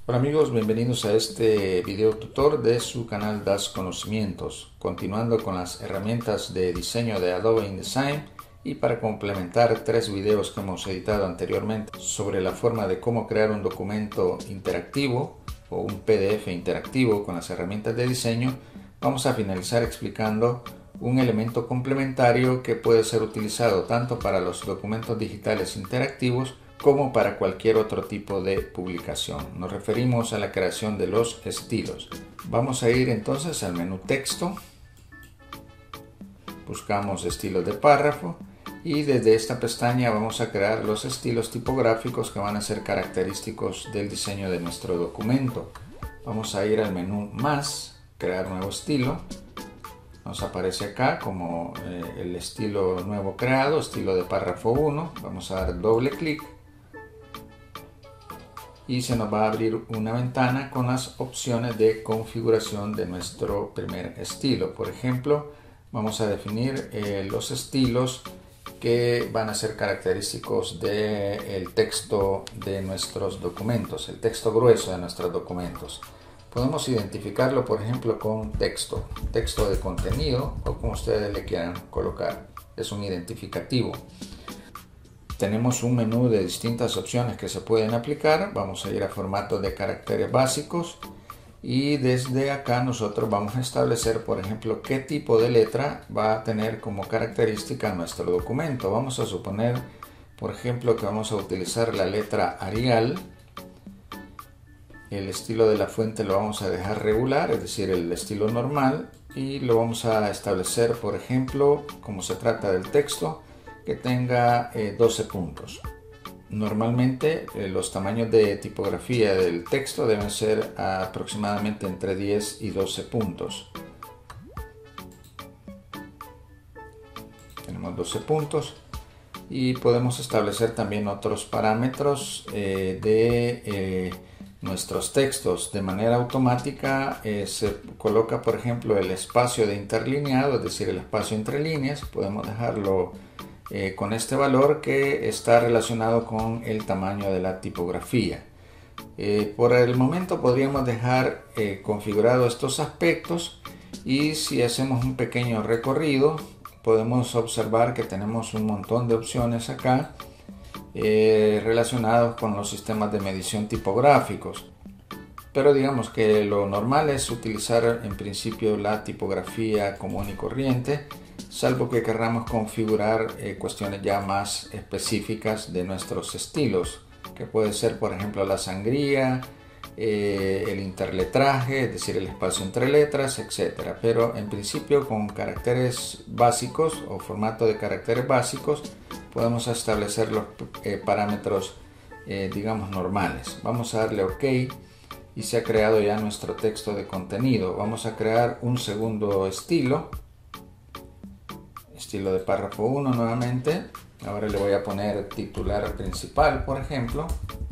Hola amigos, bienvenidos a este video tutor de su canal Das Conocimientos, continuando con las herramientas de diseño de Adobe InDesign y para complementar 3 videos que hemos editado anteriormente sobre la forma de cómo crear un documento interactivo o un PDF interactivo con las herramientas de diseño. Vamos a finalizar explicando un elemento complementario que puede ser utilizado tanto para los documentos digitales interactivos como para cualquier otro tipo de publicación. Nos referimos a la creación de los estilos. Vamos a ir entonces al menú texto, buscamos estilos de párrafo y desde esta pestaña vamos a crear los estilos tipográficos que van a ser característicos del diseño de nuestro documento. Vamos a ir al menú más, crear nuevo estilo. Nos aparece acá como el estilo nuevo creado, estilo de párrafo 1. Vamos a dar doble clic y se nos va a abrir una ventana con las opciones de configuración de nuestro primer estilo. Por ejemplo, vamos a definir los estilos que van a ser característicos del texto de nuestros documentos, el texto grueso de nuestros documentos. Podemos identificarlo, por ejemplo, con texto de contenido o como ustedes le quieran colocar. Es un identificativo. Tenemos un menú de distintas opciones que se pueden aplicar. Vamos a ir a formato de caracteres básicos y desde acá nosotros vamos a establecer, por ejemplo, qué tipo de letra va a tener como característica nuestro documento. Vamos a suponer, por ejemplo, que vamos a utilizar la letra Arial. El estilo de la fuente lo vamos a dejar regular, es decir, el estilo normal, y lo vamos a establecer, por ejemplo, como se trata del texto, que tenga 12 puntos. Normalmente los tamaños de tipografía del texto deben ser aproximadamente entre 10 y 12 puntos. Tenemos 12 puntos y podemos establecer también otros parámetros de nuestros textos. De manera automática se coloca, por ejemplo, el espacio de interlineado, es decir, el espacio entre líneas. Podemos dejarlo con este valor que está relacionado con el tamaño de la tipografía. Por el momento podríamos dejar configurado estos aspectos y si hacemos un pequeño recorrido podemos observar que tenemos un montón de opciones acá relacionados con los sistemas de medición tipográficos. Pero digamos que lo normal es utilizar en principio la tipografía común y corriente, salvo que querramos configurar cuestiones ya más específicas de nuestros estilos, que puede ser, por ejemplo, la sangría, el interletraje, es decir, el espacio entre letras, etc. Pero en principio con caracteres básicos o formato de caracteres básicos podemos establecer los parámetros digamos normales. Vamos a darle OK y se ha creado ya nuestro texto de contenido. Vamos a crear un segundo estilo de párrafo 1 nuevamente. Ahora le voy a poner titular principal, por ejemplo.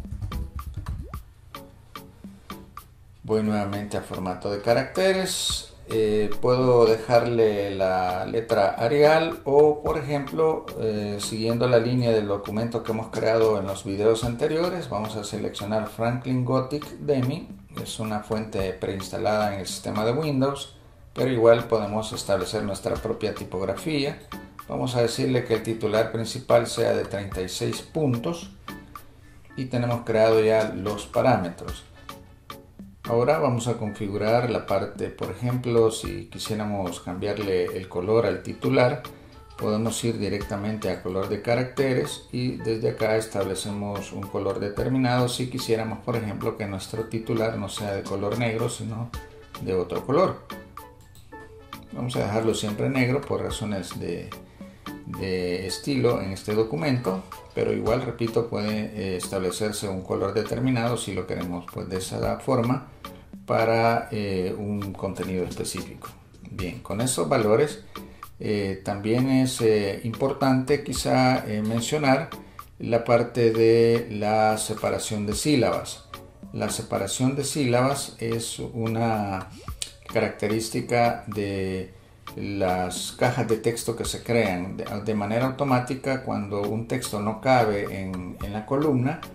Voy nuevamente a formato de caracteres. Puedo dejarle la letra Arial o, por ejemplo, siguiendo la línea del documento que hemos creado en los videos anteriores, vamos a seleccionar Franklin Gothic Demi. Es una fuente preinstalada en el sistema de Windows, pero igual podemos establecer nuestra propia tipografía. Vamos a decirle que el titular principal sea de 36 puntos y tenemos creado ya los parámetros. Ahora vamos a configurar la parte, por ejemplo, si quisiéramos cambiarle el color al titular, podemos ir directamente a color de caracteres y desde acá establecemos un color determinado si quisiéramos, por ejemplo, que nuestro titular no sea de color negro, sino de otro color. Vamos a dejarlo siempre negro por razones de estilo en este documento, pero igual, repito, puede establecerse un color determinado si lo queremos pues de esa forma para un contenido específico. Bien, con esos valores también es importante quizá mencionar la parte de la separación de sílabas. La separación de sílabas es una característica de las cajas de texto que se crean de manera automática. Cuando un texto no cabe en la columna,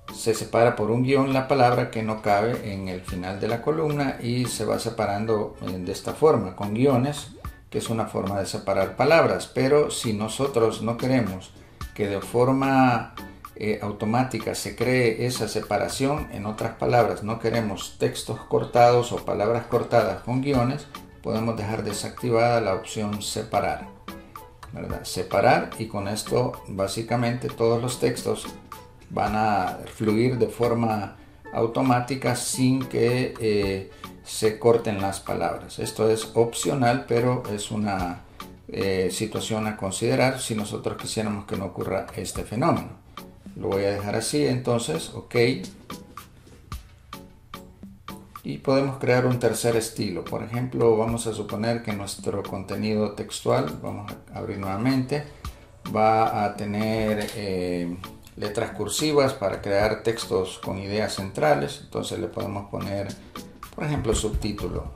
se separa por un guión la palabra que no cabe en el final de la columna y se va separando de esta forma, con guiones, que es una forma de separar palabras. Pero si nosotros no queremos que de forma automática se cree esa separación, en otras palabras, no queremos textos cortados o palabras cortadas con guiones, podemos dejar desactivada la opción separar, ¿verdad? Separar, y con esto básicamente todos los textos van a fluir de forma automática sin que se corten las palabras. Esto es opcional, pero es una situación a considerar si nosotros quisiéramos que no ocurra este fenómeno. Lo voy a dejar así, entonces, ok. Y podemos crear un tercer estilo. Por ejemplo, vamos a suponer que nuestro contenido textual, vamos a abrir nuevamente, va a tener letras cursivas para crear textos con ideas centrales. Entonces le podemos poner, por ejemplo, subtítulo.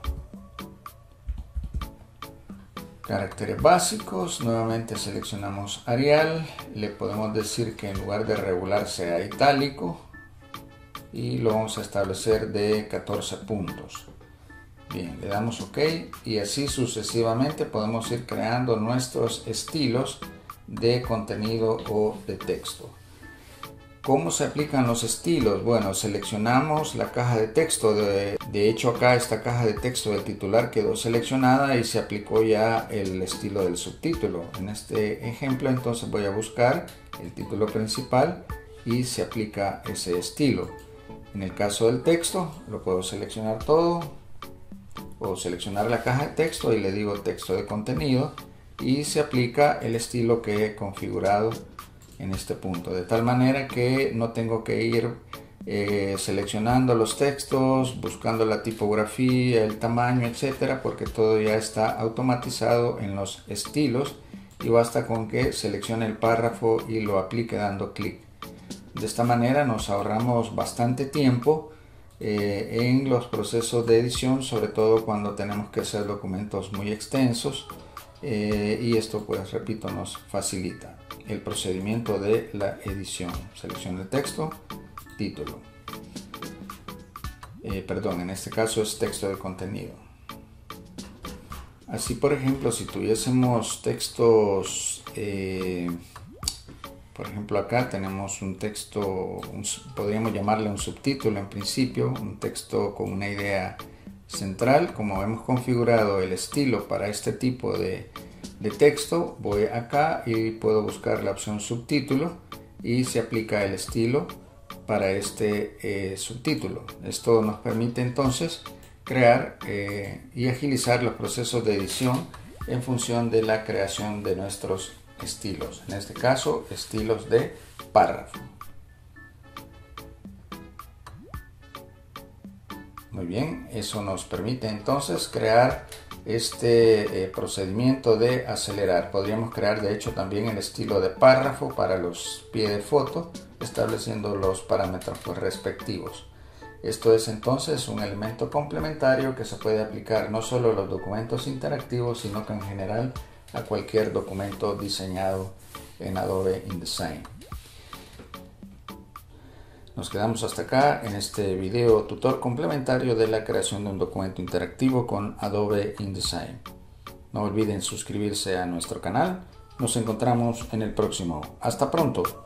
Caracteres básicos, nuevamente seleccionamos Arial, le podemos decir que en lugar de regular sea itálico y lo vamos a establecer de 14 puntos. Bien, le damos OK y así sucesivamente podemos ir creando nuestros estilos de contenido o de texto. ¿Cómo se aplican los estilos? Bueno, seleccionamos la caja de texto. De hecho, acá esta caja de texto del titular quedó seleccionada y se aplicó ya el estilo del subtítulo. En este ejemplo, entonces voy a buscar el título principal y se aplica ese estilo. En el caso del texto, lo puedo seleccionar todo o seleccionar la caja de texto y le digo texto de contenido y se aplica el estilo que he configurado en este punto, de tal manera que no tengo que ir seleccionando los textos, buscando la tipografía, el tamaño, etcétera, porque todo ya está automatizado en los estilos y basta con que seleccione el párrafo y lo aplique dando clic. De esta manera nos ahorramos bastante tiempo en los procesos de edición, sobre todo cuando tenemos que hacer documentos muy extensos, y esto, pues repito, nos facilita el procedimiento de la edición. Selecciono el texto, título, en este caso es texto de contenido. Así, por ejemplo, si tuviésemos textos, por ejemplo, acá tenemos un texto, podríamos llamarle un subtítulo en principio, un texto con una idea central. Como hemos configurado el estilo para este tipo de texto, voy acá y puedo buscar la opción subtítulo y se aplica el estilo para este subtítulo. Esto nos permite entonces crear y agilizar los procesos de edición en función de la creación de nuestros estilos, en este caso estilos de párrafo. Muy bien, eso nos permite entonces crear este procedimiento de acelerar. Podríamos crear de hecho también el estilo de párrafo para los pie de foto, estableciendo los parámetros respectivos. Esto es entonces un elemento complementario que se puede aplicar no solo a los documentos interactivos, sino que en general a cualquier documento diseñado en Adobe InDesign. Nos quedamos hasta acá en este video tutor complementario de la creación de un documento interactivo con Adobe InDesign. No olviden suscribirse a nuestro canal. Nos encontramos en el próximo. ¡Hasta pronto!